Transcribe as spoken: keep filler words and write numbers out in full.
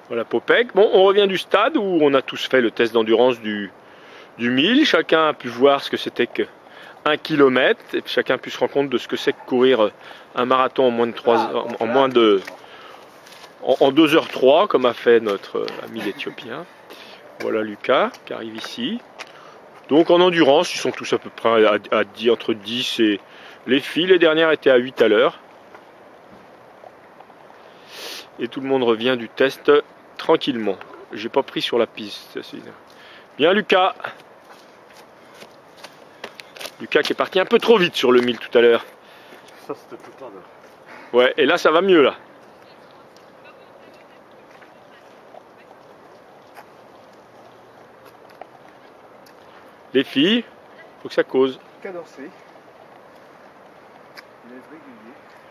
Voilà Popek. Bon, on revient du stade où on a tous fait le test d'endurance du, du mille. Chacun a pu voir ce que c'était que un kilomètre. Et chacun a pu se rendre compte de ce que c'est que courir un marathon en moins de trois, en, en moins de, en, en deux heures trois, comme a fait notre ami l'Éthiopien. Voilà Lucas qui arrive ici. Donc en endurance, ils sont tous à peu près à, à dix, entre dix et les filles. Les dernières étaient à huit à l'heure. Et tout le monde revient du test tranquillement. J'ai pas pris sur la piste. Bien Lucas. Lucas qui est parti un peu trop vite sur le mille tout à l'heure. Ça c'était tout à l'heure. Ouais, et là ça va mieux là. Les filles, faut que ça cause. Cadencé. Il est régulier.